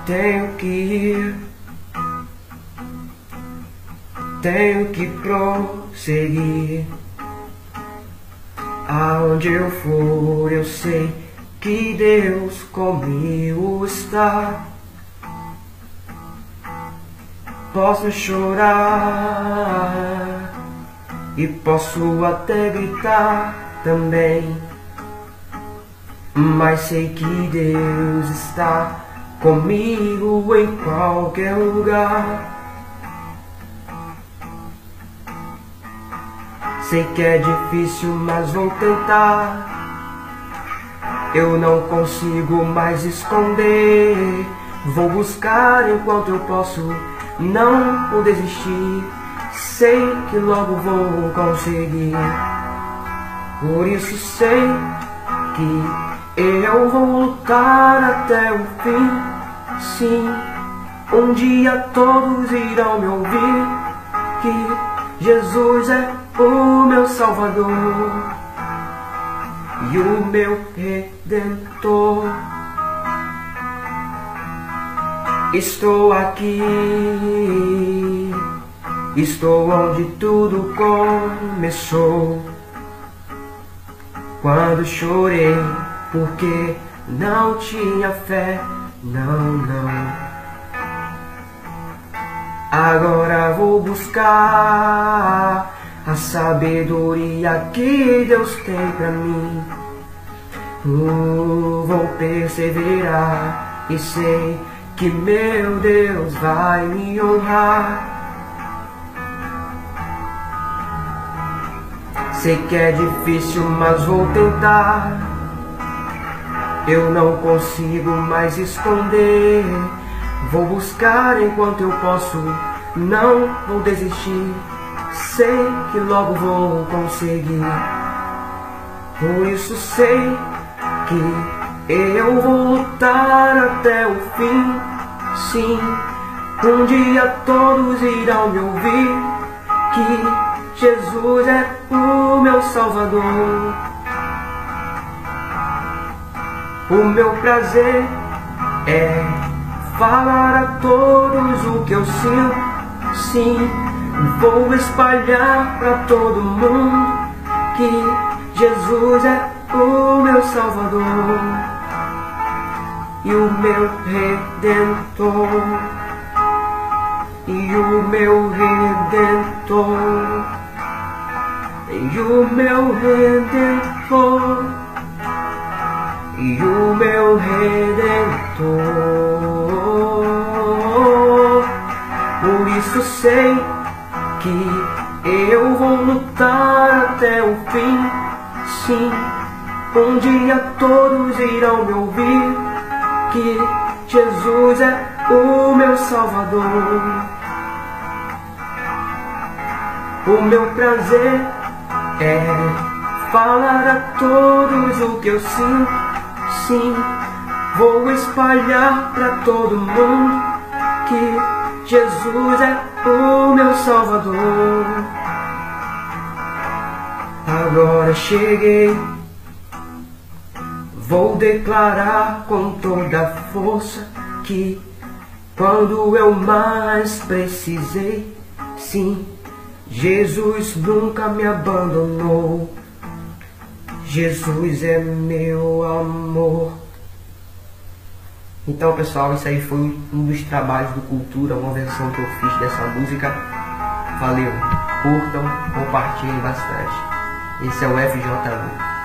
Tenho que ir, tenho que prosseguir. Aonde eu for, eu sei que Deus comigo está. Posso chorar e posso até gritar também, mas sei que Deus está comigo em qualquer lugar. Sei que é difícil, mas vou tentar. Eu não consigo mais esconder. Vou buscar enquanto eu posso, não vou desistir. Sei que logo vou conseguir. Por isso sei que eu vou lutar até o fim. Sim, um dia todos irão me ouvir que Jesus é o meu Salvador e o meu Redentor. Estou aqui, estou onde tudo começou. Quando chorei porque não tinha fé, não. Agora vou buscar a sabedoria que Deus tem pra mim. Vou perseverar e sei que meu Deus vai me honrar. Sei que é difícil, mas vou tentar. Eu não consigo mais esconder. Vou buscar enquanto eu posso, não vou desistir. Sei que logo vou conseguir. Por isso sei que eu vou lutar até o fim. Sim, um dia todos irão me ouvir que Jesus é o meu Salvador. O meu prazer é falar a todos o que eu sinto. Sim, vou espalhar pra todo mundo que Jesus é o meu Salvador e o meu Redentor, e o meu Redentor, e o meu Redentor, e o meu Redentor. Por isso sei que eu vou lutar até o fim. Sim, um dia todos irão me ouvir que Jesus é o meu Salvador. O meu prazer é falar a todos o que eu sinto. Sim, vou espalhar pra todo mundo que Jesus é o meu Salvador. Agora cheguei, vou declarar com toda a força que quando eu mais precisei, sim, Jesus nunca me abandonou. Jesus é meu amor. Então, pessoal, isso aí foi um dos trabalhos do Cultura, uma versão que eu fiz dessa música. Valeu, curtam, compartilhem bastante. Esse é o FJ Lu.